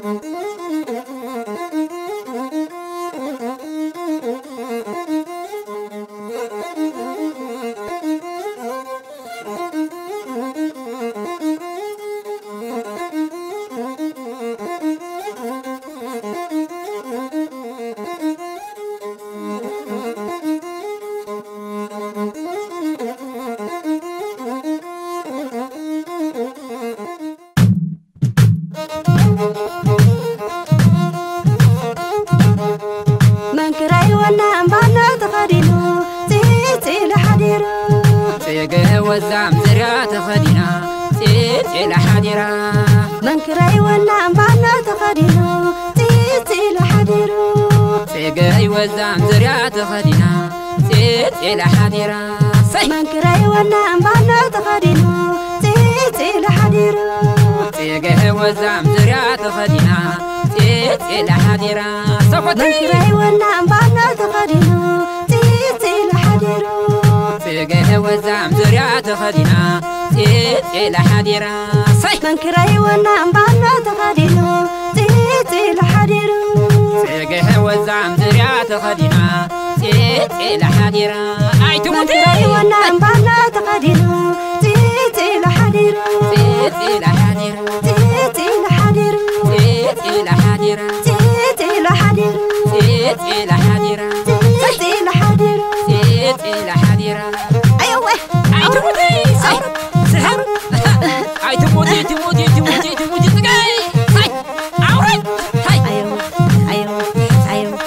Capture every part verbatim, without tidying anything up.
وزعم زريات خدينا تيت إلى حديرة من كراي ولا أمبانا تخدينا تيت إلى حديرة تيجي وزعم زريات خدينا تيت إلى حديرة من كراي ولا أمبانا تخدينا تيت إلى حديرة تيجي وزعم زريات خدينا تيت إلى حديرة من كراي ولا أمبانا تخدينا تيت إلى حديرة تيجي وزعم زريات خدينا تيت إلى حديرة من كراي ولا أمبانا تخدينا تيت إلى حديرة تيجي وزعم زريات خدينا تيت إلى حديرة أي تموتي من كراي ولا أمبانا تخدينا تيت إلى حديرة تيت إلى حديرة تيت إلى حديرة تيت إلى حديرة تيت إلى حديرة تيت إلى حديرة تيت إلى حديرة تيت إلى حديرة أيوة أي تموتي سهر سهر أي تموتي تموتي تموتي تموتي تقاي هاي عورت هاي أيوة أيوة أيوة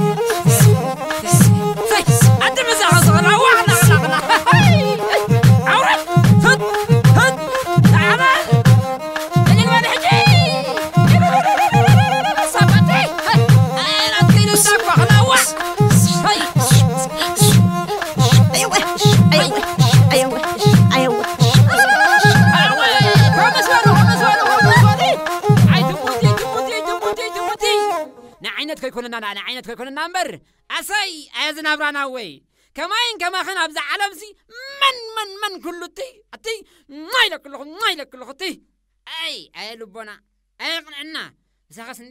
أنت مساحة صغيرة واحدة خلقنا هاي عورت هد هد تعال من الوان حجي صبتي أنا أتكلم ساقوة خلا واحد هاي أيوة أيوة أيوة أيوة نعينت كيكوننا أنا نعينت كيكوننا نمبر أساي أزنا براناوي كمان كما خن أبزع علمسي من من من كله تي أتي ما يلك كله ما يلك كله تي أي أي لبنا أي قنعنا زغسني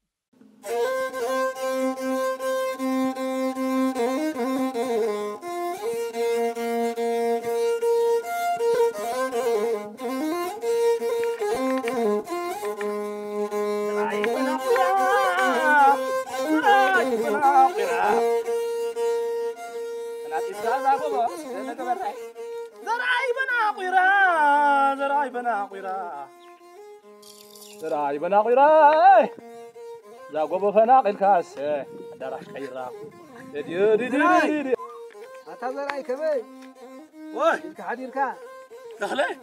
زراعي بنا قيرا زراعي بنا قيرا زراعي بنا قيرا زاقوب فناق الكاس دراش خيرا دي دي دي دي أتا زراعي كبي وای كحديركا دخله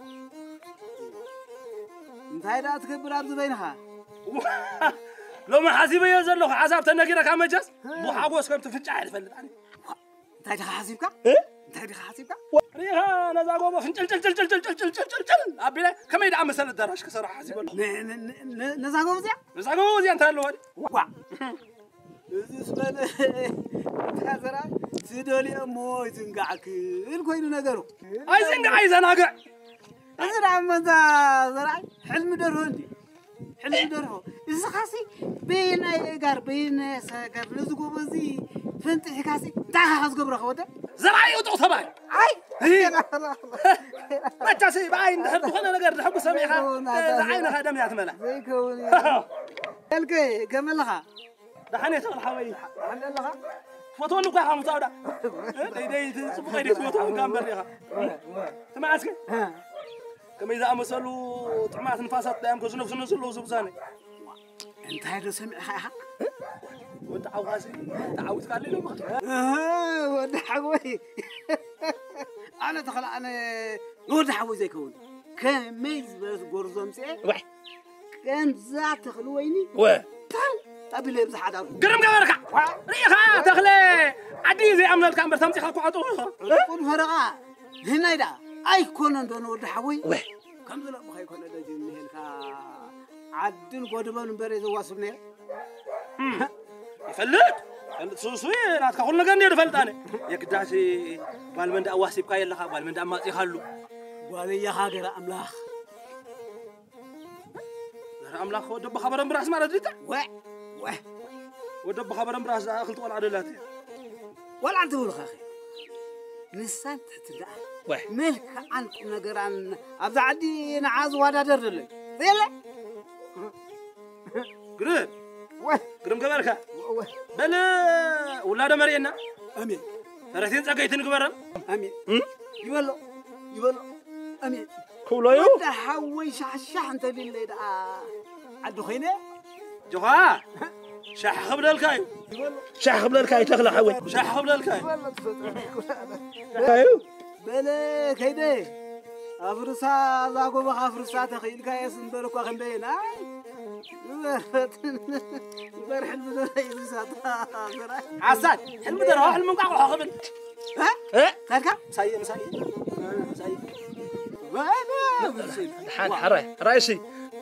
انتهي لا تكبر عبد بينها لو ما حاسبه يزلو حساب تنقيرك امجس بو حاغوس كم تفجع الفلطاني انتهي حاسبك ايه انتهي حاسبك ريها نزاقوب فنجل جل جل جل جل جل جل جل جل ابي لا كما يدعم مثل الدراش كسر حاسبه نزاقوب زي نزاقوب زي انت له وا እዚህ ስለለ ታዘራ ሲዶሊ ሞይ ዝንጋዕክ ኢልኮይኑ ነገሩ አይ ዝንጋዕ ይዘናግዕ እዝራ መዛ ዘራ ሕልም ደርሆ እንዲ ሕልም ደርሆ እዚ ኻሲ በይና ጋር በይና ሰገር ንዝጎበዚ ፍንጥሕ ካሲ እንታይ ሓዝገብሮ ኸወደ ዘራ ይውጡ ተባይ አይ መቻሲ ባይ እንደህር ኾነ ነገር ዝሕጉ ሰሚኻ ዓይንኻ ደም ያትመላ ዘይከውን ልከ ገመልኻ دحني تغل حوي عند الله فوتو لك يا حمص ودا دي دي صبغي دي فوتو كان بريها تماسك كما اذا امسلوا طعمات نفاسات دايم كوز نفس نسلو زبزاني انت هذا سمع ها ود عواسي تعود قال لي اه ود حوي انا دخل انا ود حوي زي كون كان ميز بس غرزم سي كان ذات خلويني و أبي لي بزحاد أبو قرم قبرك ريخا دخلي عدي زي عمل الكامبر تمسي خلقو عطوها قول فرقا هنا يدا أي كونن دون ورد حوي وي كم ذلك بخي كونن دجين هلكا عدن قدبان بريز واسبني يفلت سوسوي نات كقول نجار نير فلتاني يكداسي بالمند أواسي بكاي لها بالمند أماتي خلو بالي يا هاجر أملاخ أملاخ ودب خبرن براس ما رديته واه واه ودب خبرن براس أخلط ولا عدلاتي ولا أنت ولا أخي نسان تتدع واه ملك عنك نجران أبدا عدي نعاز ولا درلي ذيلا قرب واه قرب كبرك واه بلا ولا ده مرينا أمين ثلاثين ساعة نقبرن أمين يبلو يبلو أمين كولايو ده حوي شح أنت بالله ده عدو خينه جوا شح قبل الكاي شح قبل الكاي تخلى حوي شح قبل الكاي كايو بلا كيده أفرسا لاقو بخافرسا تخيل كاي سنبرك وخندين هاي يبر حلم ده يسات عساد حلم ده روح حلم قاقو قبل ها ايه كاركا مساي مساي مساي وانا حان حراي رايشي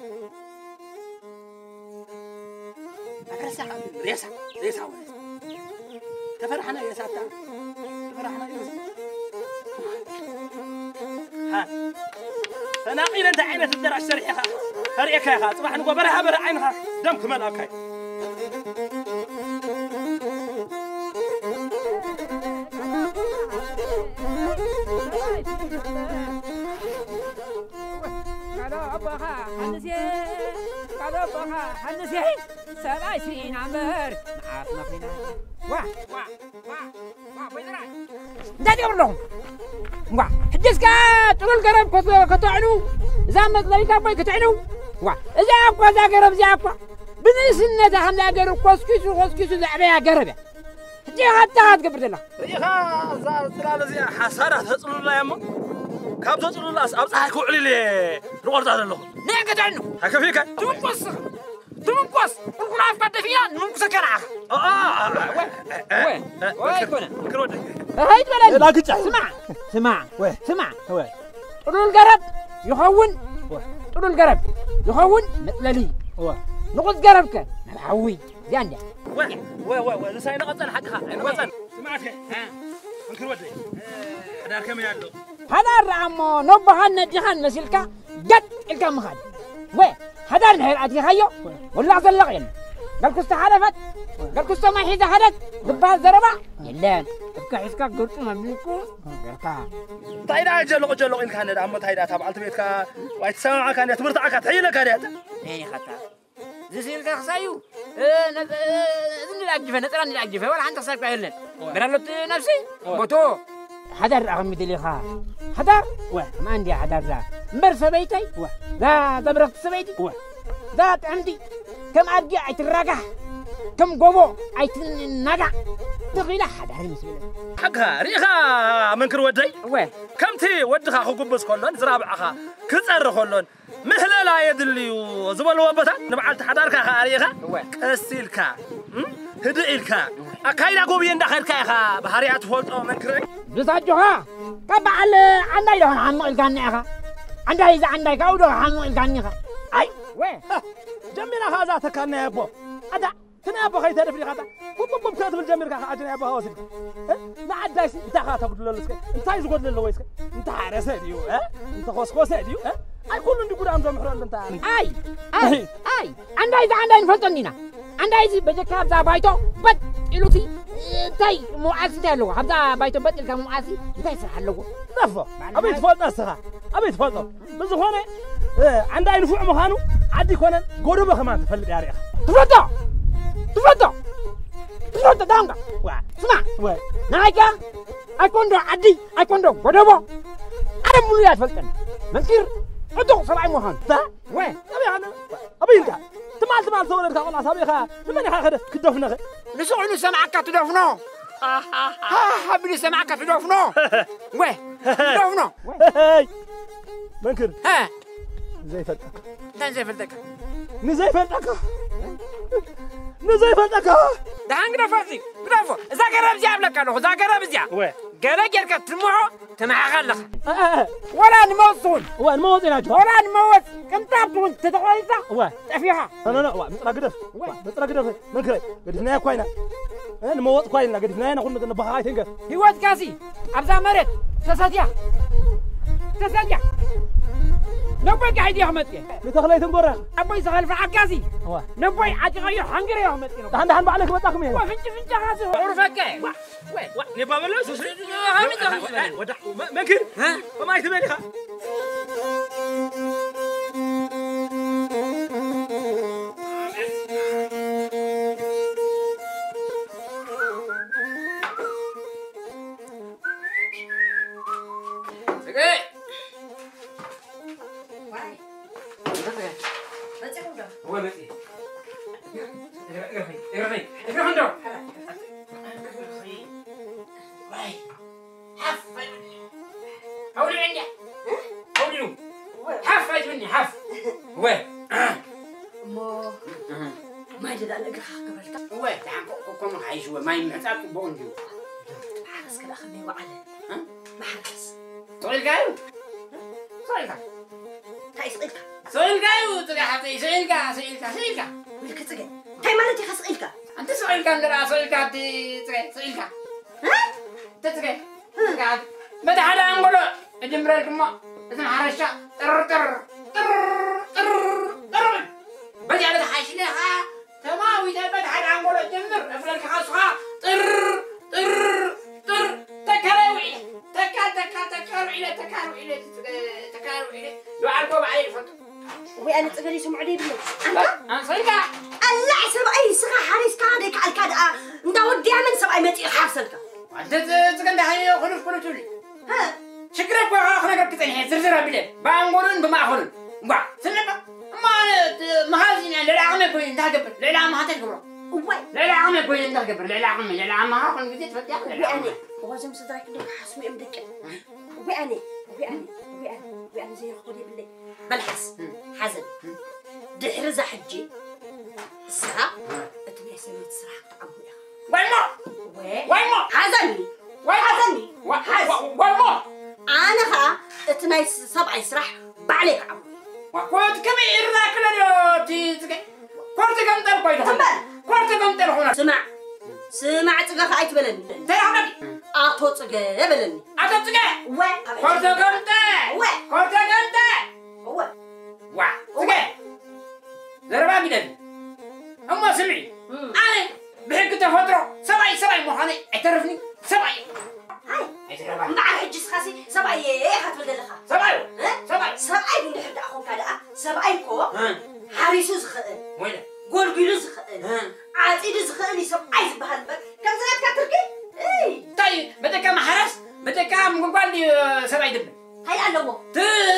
ريسا ريسا ريسا تفرحنا يا ساتا تفرحنا يا ساتا ها فناقين انت عينة الدرع الشريحة هريك يا خاطر صباح نقول برها برا عينها دمك ما لاكاي قالوا أبوها حنسي قالوا أبوها حنسي سبع سنين عمر معاك مخينا واه واه واه واه وين راح دادي أمرهم واه حدثك تقول قرب كتعنو زامت لي كابي كتعنو واه إذا أبقى ذا قرب ذا أبقى بنسنا ذا هم ذا قرب كوسكيسو كوسكيسو ذا عبيا قربه دي حتى هاد قبرت الله يا زار زلال زي حسرة تصلوا لا يا مو كاب تصلوا لا أبصح كوعلي لي نقول زاد له نيجي كتعنو هكا فيك تمقص تمقص نقول عفقد فيها نمقص كرعة آه آه وين وين كنا ممكن ودك هاي بلد لا قطع سمع سمع وين سمع وين طلول القرب يخون طلول القرب يخون مثل لي نقص قربك نحوي زين وين وين وين لسه نقصن حقها نقصن سمعتك ها ممكن ودك هذا كم يالو هذا الرعمو نبهان نديهان مسلكا جد الكم خد وين هذا نهر أتي خيو ولا أصل لغين قال كست حلفت قال كست ما حيز حدث دبها الزربة يلان تبقى حسكا قلت مملكو قلتا تايدا جلو جلو إن كان عمو تايدا تابع التبيتك ويتسمع كان يتمرت عكا تحيلة كاريات إيه خطا زي خسايو إذن الأجفة نترى الأجفة ولا عندك سالك بعيلن برالوت نفسي بوتو حدر أغمي دلي خا حدر واه ما عندي حدر ذا مبر سبيتي واه ذا دبرت سبيتي واه ذا عندي كم أرجع عيتراجع كم قبو عيتنجع تغيلا حدر المسؤول حقها ريخا منكر ودي واه كم تي ودخا خو قبس كلون زرابع خا كصر كلون مهلا لا يدلي وزبل وبتا نبعت حدارك خا ريخا كسيلكا هدئلكا أكايدا قوبي إندا خيركا خا بحريات فولتو منكر بساجوها كبعل عندي له حمو الكانيها عندي إذا عندي كودو حمو الكانيها أي وين جمينا هذا تكاني أبو هذا تنا أبو خي تعرف لي هذا بوب بوب كاتب الجميل كا عجني أبو هوسك ما عاد أنت خاطر تقول له لسك أنت عايز تقول له ويسك أنت عارف هديو ها أنت خوس خوس هديو ها أي كل ندي قدام زم حرام أنت أي أي أي عندي إذا عندي نفلتنينا عندي إذا بجك هذا بايتو بد إلوتي تاي مؤسس له هذا بايتو بد الكم مؤسس تاي سحلو نفو أبي تفضل نسخة أبي تفضل بس هون عندي نفوع مخانو عدي كونن قربه كمان تفلت يا ريخ تفضل تفضل تفضل دانغا سمع وين نايكا أكوندو عدي أكوندو قربه أنا مليات فلتن منكر أدو سبعي مخان تا وين أبي أنا أبي أنت تمال تمال صورك والله سامي خا لمن يخاخد كدفنا نسوع نسمعك تدفنو ها ها بني سمعك تدفنو وين تدفنو منكر ها زي فلتك تنزل فلتك نزي فلتك نزي فلتك ده هنقدر فازي برافو إذا قرب زياب لك أنا إذا قرب زياب وين قرب جرك تموه تمع غلق ولا نموتون وين موت إلى جو ولا نموت كم تعبتون تدخليتا وين فيها أنا لا وين مترقدف مترقدف منكر قدفنا كوينا أنا موت كوينا قدفنا أنا قلنا نبغى تنقل هو كاسي أبزا مرت تساتيا تساتيا نبوي قاعد يهمتي بتخلي تنقرخ أبوي سغال في عكازي هو نبوي عاد غير حنجري يهمتي دحن دحن بعلك بطاكم هنا وفنج فنج غازي عرفك وين وين نبى ولا سوسري هم ودع ما كن ها وما يتمنى ما يمحسك بوندو حرس كذا خليه وعلى ها ما حرس سؤال قايو سؤال قايو تاي سئلك سؤال قايو ترى حتى سؤال قا سؤال قا سؤال قا ولك تسقى تاي مالتي خسئلك أنت سؤال قا درا سؤال قا تي ترى سؤال قا ها تترى قاعد بدأ على أنقوله الجمرة كم إذا حرشة تر تر تر تر تر بدأ على حاشلها تمام إذا بدأ على أنقوله الجمر أفلك خاصها تر تر تر تكروي تكا تكا تكارو إلى تكارو إلى تكارو إلى لو عرفوا عليه الفطر وأنا تقدري سمع لي بلي أنا صيدا الله يسمع أي سخا حريس كادك على كذا أنت ودي من سبعة متر حرسلك أنت تقدر هاي خلوف خلوف تولي ها شكرا بقى خلنا قبل كتير زرزرة بله بانقولون بمأخذون بقى سنبقى ما ما هذين لا لا عم يكون ده قبل لا لا ما هتقبله وين لا لا عم يكون ده قبل لا لا عم لا لا عم هاكون بديت فتح لا لا وأنا وجم صدرك لك حسمي أمدك وأنا وأنا وأنا وأنا زي خدي بالله بلحس حزن دحرز حجي السرعة أتبع سميت السرعة تعبوا وين ما وين وين ما حزني وين حزني وين ما أنا ها اتناي سبعة يسرح بعليك عمو وقلت كم إرنا كلا تي قلت كم تر كويس قلت كم تر هنا سمع سمع تجا خايت بلني ترى عملي أعطوا تجا بلني أنت تجا وين قلت كم تر وين قلت كم تر وين وا تجا زربا بدل أما سمعي أنا بحق تفترة سبعي سبعي مهاني اعترفني سبعي هاي مع حجز خاسي سبعي إيه هتفضل لها سبعي سبعي سبعي من حد أخوك هذا سبعي كو حارسو زخئن وين قول قيلو زخئن عاتيد زخئن سبعي زبهال بك كم سنة كاتركي إيه طيب بدك كم حرس بدك كم قبل لي سبعي دب هاي ألوه ت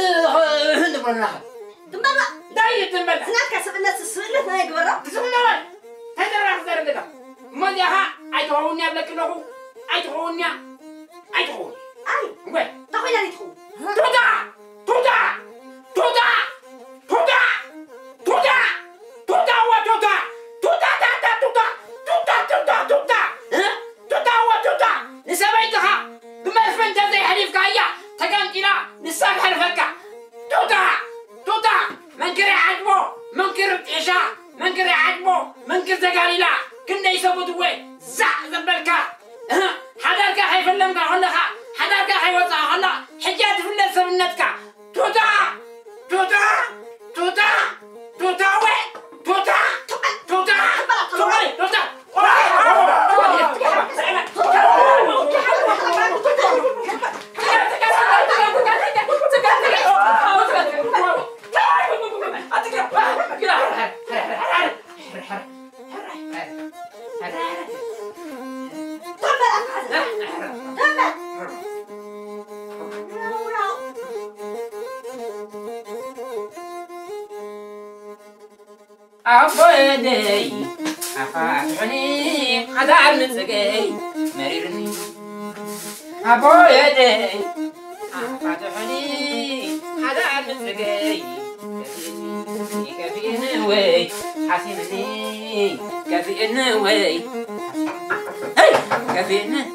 هند برناها تنبلا داي تنبلا سنة كسب الناس السؤال لا يقبره تسمعنا وين هذا راح زر كذا ما جاها أي تهوني قبل كله أي تهوني أي تهوني أي وين طويل اللي تخون تودا تودا تودا تودا تودا تودا وتودا تودا تودا تودا تودا تودا تودا ها تودا وتودا نسميتها بما فهمت زي حليف كايا تكان كلا نساق حلفك تودا تودا منكر عجبه منكر إيشا منكر عجبه منكر زقاريلا كنا يسووا دوي زع زبلكا حدارك حيفلمك هناها حدارك حيوصع هنا حجات في الناس من نتكا توتا توتا توتا توتا وين توتا توتا توتا توتا أبويدي أفاتحني عذاب نسقي مريرني أبويدي أفاتحني عذاب نسقي كفيني وي حسيني كفيني وي هاي كفيني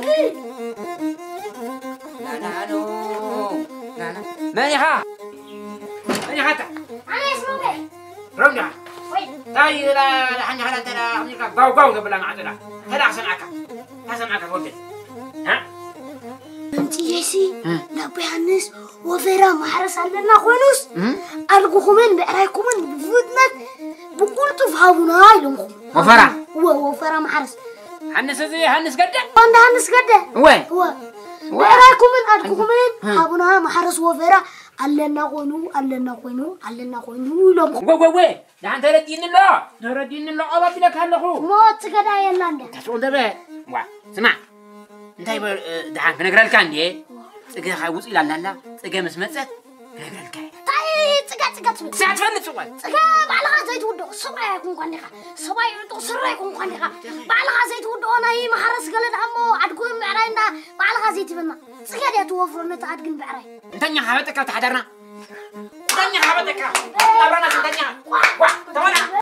لا لا نو لا لا مانيها مانيها تا أنا اسمه رمجة وين تاي لا لا حني هلا ترى حني قاو قاو قبل ما عدلا هلا حسن عكا حسن عكا قلت ها أنت يسي نبي هنس وفيرا محرس علينا خونوس أرجوكمن بأراكمن بفوتنا بقول تفهمون هاي لهم وفرع وفيرا محرس هنس زي هنس قدة أنا هنس قدة وين هو بأراكمن أرجوكمن هابونا محرس وفيرا علينا خونو علينا خونو علينا خونو لهم وي وي وي ده أنت ردين الله ردين الله أبى بلك هالخو ما تقدر يلانده تقول ده بقى وا سمع أنت يبغى ده بنقرأ الكاندي تجي خاوس إلى لا لا تجي مسمسة بنقرأ الكاندي تاي تجي تجي ساعة فلت سوى تجي بعلقة زيت ودو سبعة يكون قانيها سبعة يردو سرة يكون قانيها بعلقة زيت ودو أنا هي محرس قلت عمو عدكم بعرينا بعلقة زيت بنا تجي ده توفرنا تعدكم بعري تاني حبتك وتحضرنا تاني حبتك لبرنا تاني وا تمام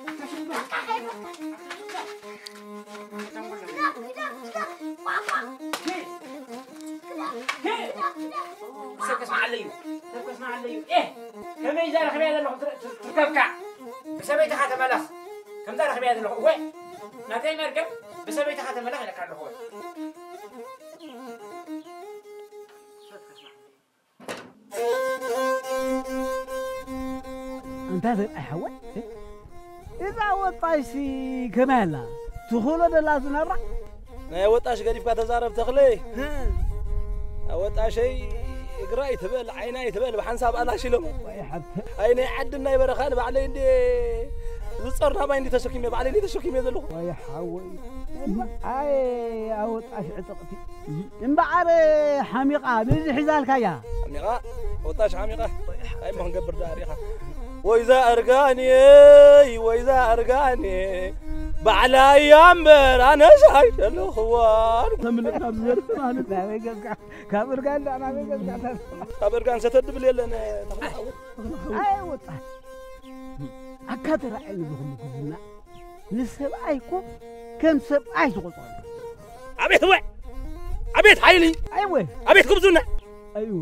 سكس مع الليو سكس مع الليو إيه كم يزار خبيئة اللي تركبك بسبب تحت ملخ كم زار خبيئة اللي هو نتاي مركب بسبب تحت ملخ اللي كان هو أنت هذا أحوال إذا وطايسي كمالا تخلو ده لازم نرى نا وطاش قريب كاتزارب تخلي وطا شيء قراي تبل عيناي تبل بحنساب انا شيلو يا حب عيني عدنا يبرخان بعلي اندي زصرنا باي اندي تشكيمي بعلي اندي تشكيمي زلو يا حوي اي اوط اشعتقتي امبعر حميقه بزي حزالك يا حميقه وطاش حميقه اي ما نقبر داريها وإذا أرجاني وإذا أرجاني بعلى أيام أنا شايف الأخوان كمل كمل أنا ناوي كمل كان أنا ناوي كمل كان ستدب لي لنا أيوة أكثر عيني بهم كلنا لسبعيكم كم سبعي تقول عبيت وين عبيت حيلي أيوة عبيت كبزونا أيوة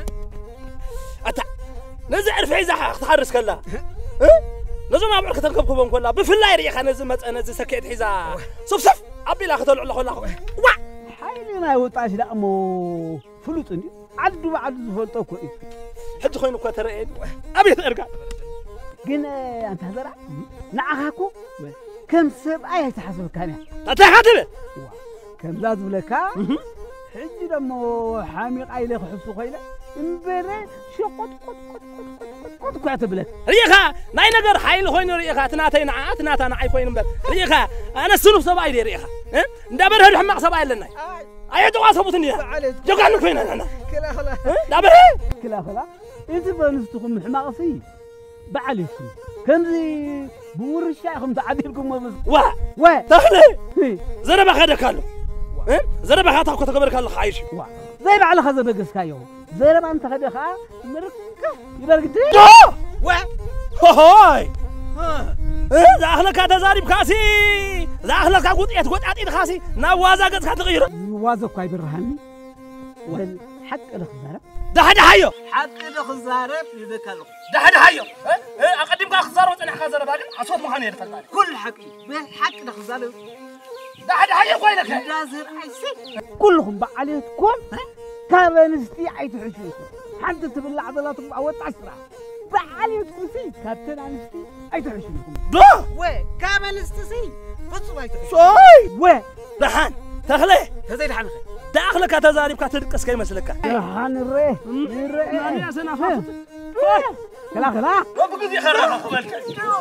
أتا نزعر في عزة تحرس كلا نزو ما بعرف تركبكم كلها بفلا يريخ أنا زمت أنا زي سكيت حزة صف صف أبي لا أخذ الله الله وا حيلي ما يوطاش لا مو فلوس عندي عدو بعد فلوس كويس حد خوينو كترين أبي أرجع جن أنت هذا نعهاكو كم سبعة تحسب كان أتحدث كم لازم لك حجي لما حامي قايله خصو خيله امبره شو قد قد قد قد قد كاتب لك ريخا ناي نجر حيل خوين ريخا تناتين عات تناتا نعي خوين امبر ريخا انا السنوف سباي دي ريخا ندبر هل حماق سباي لنا اي دوا سبوتني جوكان فين انا كلا خلا دبر كلا خلا انت بنستكم حماقسي بعليكم كنزي بور الشاخم تعديلكم وا وا تخلي زرب خدك له زرب خاطك كتقبر كان خايش زي بعلى خذ بقس كايو زي ما انت خدي خا مركه يبرقتي وا هاي ها زاخلك تزارب كاسي زاخلك قطيت قطعت خاسي نوازا قد كتغير وازا كاي برهاني ولا حق الخزاره ده حدا حيو حق الخزاره يذكر ده حدا حيو اقدم كا خزاره وطنح خزاره بعدين اصوت ما خاني يرفل كل حقي بالحق الخزاره ده حدا حيو كوينك دازر عيسي كلهم بعليتكم كابنستي عيتحشوكم حتى تبلع عضلاتكم او تعسرع بعليتكم سي كابتن انستي عيتحشوكم ده وي كابنستي فصوا عيتحشوكم صاي وي رحان تخلي تزيد حنخ داخلك تزارب كتدقس كاي مسلك رحان الري الري انا اسنا فاضت كلا كلا وبقى زي خرا خبالك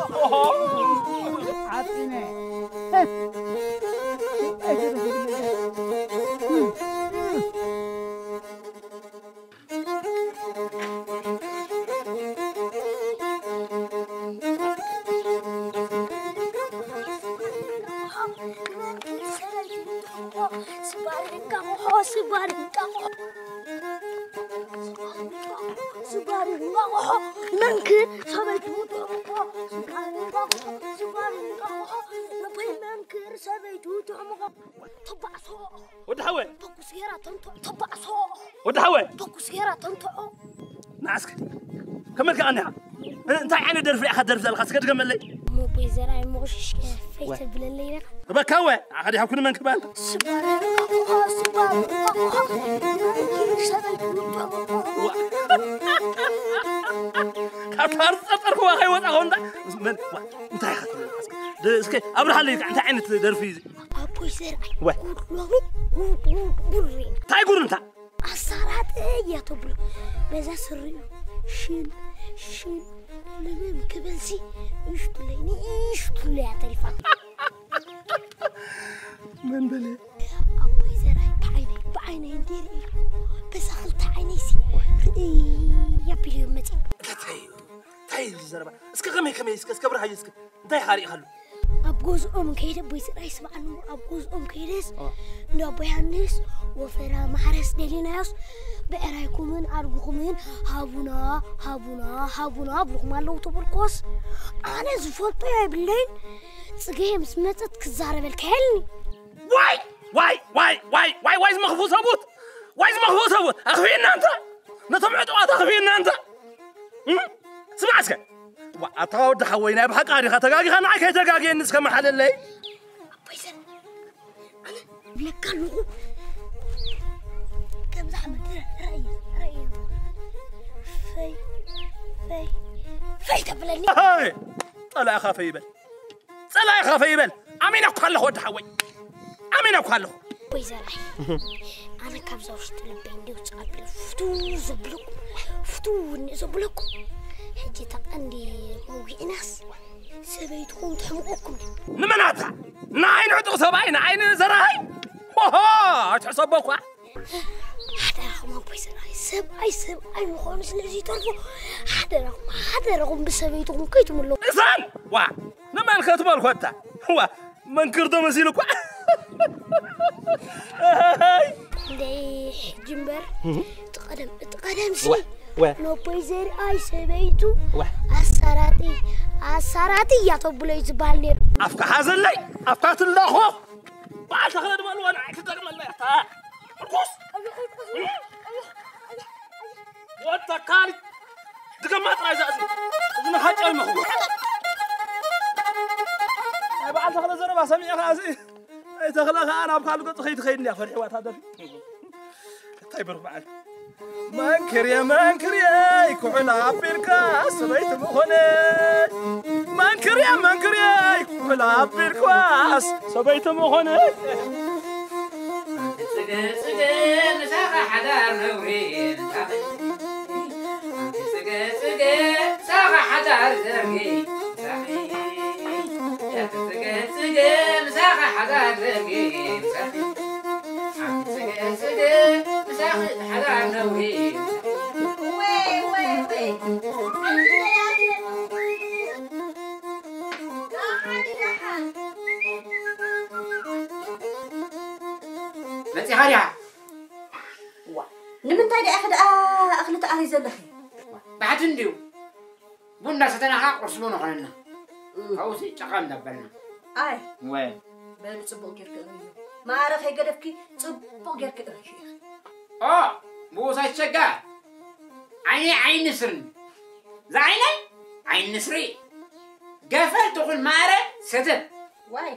عطيني منك سبيت وطعمك سباري نقاوح نبي منك سبيت وطعمك طبع صوح ودحوي طق سيارة تنطع طبع صوح ودحوي طق سيارة تنطع نعسك كمل كأنها أنت عين درف أخذ درف زلخ سكت كمل لي مو بيزرع مغش فيت بالليل بكوة عادي حكون من كمان سبارة سبارة كفار سطر هو خي وضع هوندا من أنت أخذ سكت أبرح لي أنت عين درفي أبوي زرع وين بورين تايقول أنت الصارات يا طبل بزا سري شين شين لمن كبنسي يشتليني يشتلي على التليفون من بلي أبوي زرع بعيني بعيني ندير بس أخلت عيني سي يا بلي متي تاي تاي الزربة اسك غمي كمي اسك اسك برها يسك انتي خاري خلو أبوز أم كيد أبوي زرع يسمع عنه أبوز أم كيدس لو أبوي هنس وفرا محرس دليناس بأرايكمين أرجوكمين هابونا هابونا هابونا بلغم الله وتبرقص أنا زفلت يا بالليل سجيه مسمتت كزارة بالكهلني واي واي واي واي واي واي مخفوص أبوت واي مخفوص أبوت أخفينا أنت نطمعت وقت أخفينا أنت سمع اسك وأتعود خوينا بحق عادي خطاقي خان عايك هتاقي الناس كم محل اللي أبوي زين أنا بلك قالوا كم زحمة رأي رأي في في في تبلني هاي طلع خاف يبل طلع خاف يبل أمين أقول له ود حوي أمين أقول له أبوي زين أنا كم زوجت لبين دوت قبل فتو زبلكم فتو زبلكم حجي تقندي موجي ناس سبيتكم تحمقكم نمناتها ناين عدو سبعي ناين زراي وها تحسبوك حدا رقم أبوي زراي سبعي سبعي مخونس الذي تعرفوا حدا رقم حدا رقم بسبيتكم كيتم اللو إنسان وا نمان ختم الخوتة هو من كردو مسيلك دي جنبر تقدم تقدم سي نو بيزر اي سبيتو اسراتي اسراتي يا طبلي زبالير افك حازن لي افكات الله خوف بعد تخلد مالو انا تدقم الله تا القوس وانت كان دقمات عايزازي اذن حاجه المخو بعد تخلد زربا سميع خازي اي تخلد انا بخالو قط خيت خيدني يا فرحي وات هذا طيب بعد منكر يا منكر يا يكون عبيركاس بيت مخوني منكر يا منكر يا يكون عبيركاس سبيت مخوني سجن سجن ساق حدار نورين سجن سجن ساق حدار زرقي سجن سجن ساق حدار زرقي سجن سجن ساق حدار نورين وي وي وي متي هاريا نمنتاي دي أخذ أخلو تأري زلخي بعد نديو بونا ستنا قرص بونا قلنا هاوسي تقام دبلنا أي وين بل صبو جيرك أريو ما أعرف هي قدفكي صبو جيرك أريو اه بوسا تشجع عيني عين نسرني زعيني عين نسري قفل تقول مارة ستر واي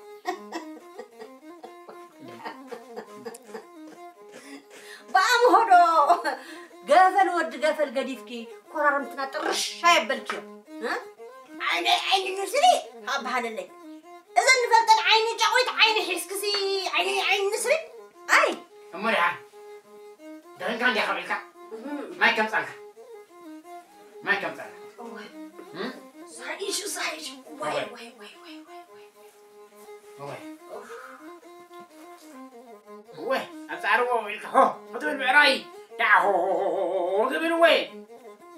بقى هدو قفل ود قفل قديفكي قررمتنا ترش هاي بلكيو ها عيني عيني نسري هاب هالليل إذا نفلتن عيني جاويت عيني حسكسي عيني عين نسري أي أمورها دهن كان دي خبرك ما يكمل صالح ما يكمل صالح صحيح شو صحيح شو واي واي واي واي واي واي واي أتعرفوا الكهو خذوا المعراي دعوه قبل وين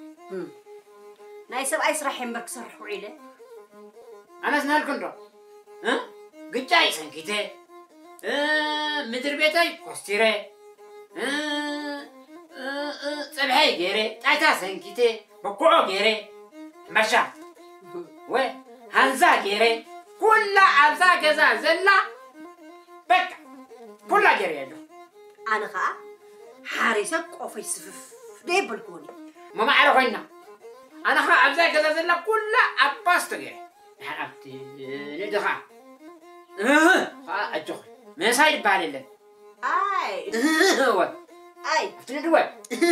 ناي سبعي صراحة يمبرك صرحوا عيلة أنا سنال كندو ها قجاي سنكيته مدر بيتي كوستيري صبحي جيري تاتا سنكيته بقوع جيري مشا وي هنزا جيري كل عبزا كذا زلا بك كل جيري له أنا خا حارسة قفي سفف دي بالكوني ما معرفينا أنا خا أبزاي كذا زلا كلها أباس تجي حرفتي ندخا خا أجوخ ما سايد بالله اي هو اي أفتني دوا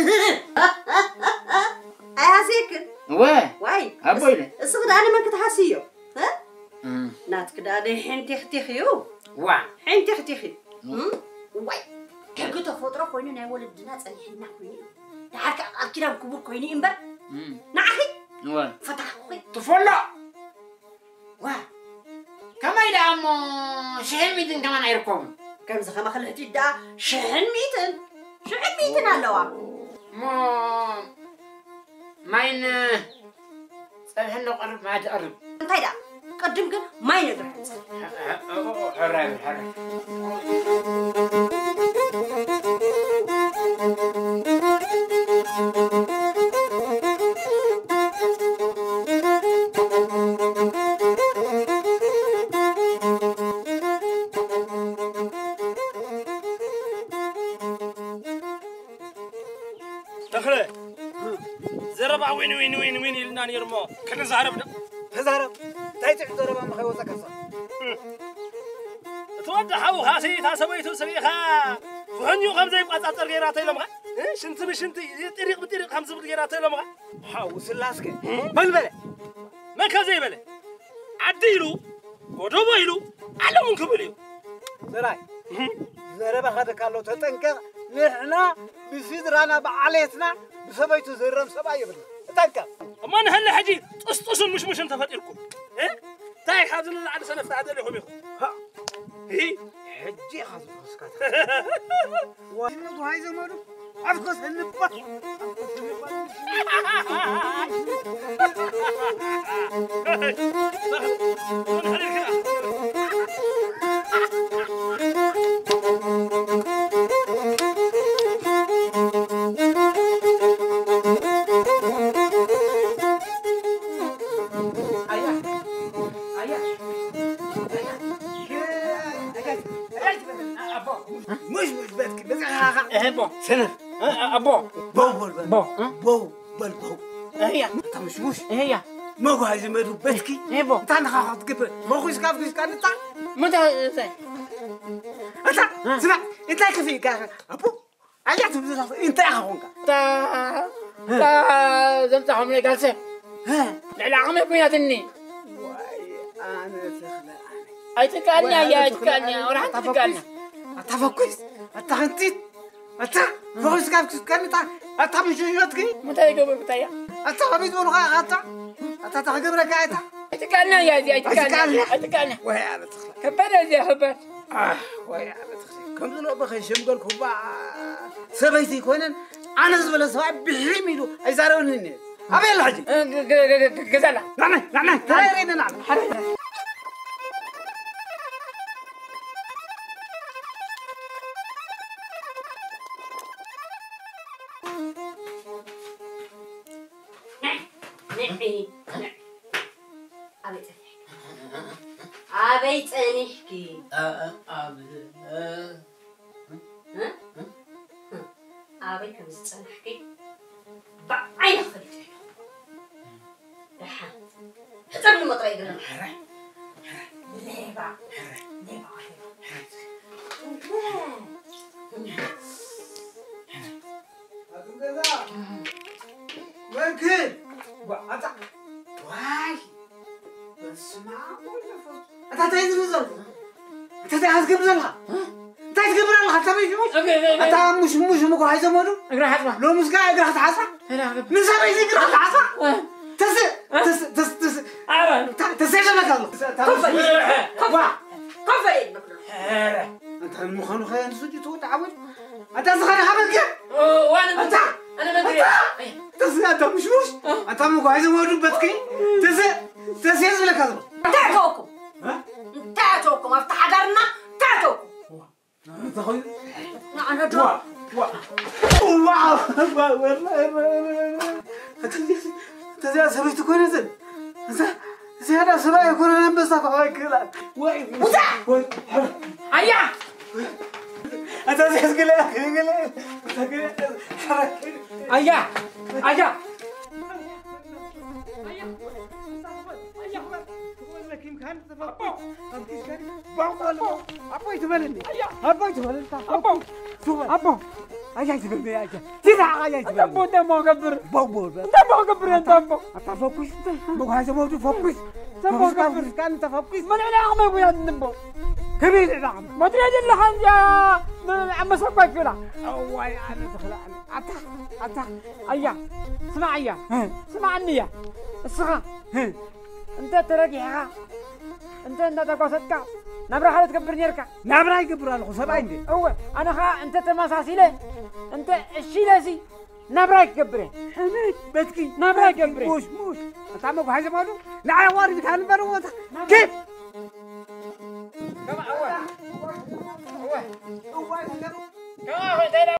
اي هاسيك وين واي أبويله الصغر انا ما كنت حاسيو ها نات كده انا حين تختخيو وا حين تختخي واي كنت فتره كويني ناي ولدنا صنيحنا كويني تعرف اكيد كبر كويني امبر نعخي وا فتح خوي تفلا وا كما إذا أمو شهر ميتين كمان يركون كم زخمة خلتي دا شحن ميتن شحن ميتن على ما ماين صحن لو قرب ما تقرب انت دا قدم كده ما ينقدر حرام حرام دخله زربا وين وين وين وين يلنا نيرمو كنا زعربنا تزارب تايت زربا ما خيوزا كسا توضحوا خاسي تاسويتو سبيخا فهنيو خمزه يبقى تصطر غيراتي لمغا شنت بشنت طريق بطريق خمزه بغيراتي لمغا حاو سلاسك بلبل ما كزي بله عديلو ودوبيلو علمون كبليو زراي زربا هذا قالو تتنكر نحنا بسيدرانا بعليتنا بسبيتو زرم سبا يبنا تنكر اما نهل حجي طسطسن مش مش انت فاتيركم ايه تاي حاضر على سنه هذا لهم يخو ها هي حجي خاص خاص وانا هاي زمانو افكس هنبا مش مش بس بس إيه بو سنة أبو بو بو بو بو بو بو هي انت مش مش هي ما هو هاي زمانو بسكي إيه بو انت انا خاطر كيف ما هو يسكاف يسكاف انت متى زين انت سمع انت كيف كان ابو عليت بزاف انت يا اخوك تا تا زمت عمري قالسه ها لا عمري بيناتني واي انا تخلى أي تكلني يا تكلني وراح تكلني اتفكس اتخنتيت اتا ما هو يسكاف يسكاف انت اتا مش يوتكي متى يجوا بتاعي اتا خبيت بلغة اتا اتا تخبرك اتا تكلني يا زي تكلني تكلني وهي انا تخلى كبر يا خبر اه وهي انا تخلى كم ذلك بخي شمقل كوبا سبيتي كونن انا زبل سواء بحرميدو ايزارونني ابي الحجي غزاله نعم نعم ترايرين نعم أبيت أنحكي أبيت كمزت أنحكي بعين خليت لحن حتى من مطري قلنا ليبا ليبا ممكن وأتا واي بس ما أقول أتا تايز بزل أتا تايز قبزلها تايز قبزلها أتا مش مش أتا مش مش مكو هاي زمانو اقرا حسبه لو مش قاعد اقرا حسبه نسا بيزي اقرا حسبه تس تس تس تس عرب تس ايش لك الله كفر كفر انت المخانو خيان سجي تو تعود انت صغير حبل كيف وانا انت انا ما ادري تس انت مش مش انت مكو هاي زمانو بتكي تس تس ايش لك الله تعتوكم تعتوكم افتح درنا تعتوكم انت خوي انا جو واو والله انت زي سبيت كون نزل زيادة سبايا يكون أنا بس أقول كلا وين وين هيا أنت زي كلا كلا كلا حركة هيا هيا كان تفكر تفكر كان بقول أبو يتبلني أبو يتبلني أبو أبو أجا يتبلني أجا ترى أجا يتبلني أبو ده ما قبر بابو ده ما قبر أنت أبو أتفكر مو هذا مو تفكر تفكر كان تفكر ما أنا أعمل ويا النبو كبير نعم ما تريد إلا حنجا عم سبك فينا أوه أنا دخل أتا أتا أيا اسمع أيا اسمع عني يا الصغا أنت ترجع أنت أنت تقصدك نبرة حالة تكبرني يركع نبرة يكبر أنا خصب عندي هو أنا خا أنت تماساسي له أنت الشيء لازي نبرة يكبره حميد بتكي نبرة يكبره موش موش أتعمل بحاجة مالو لا عواري بتعمل بروه كيف كما هو هو هو كما هو تلا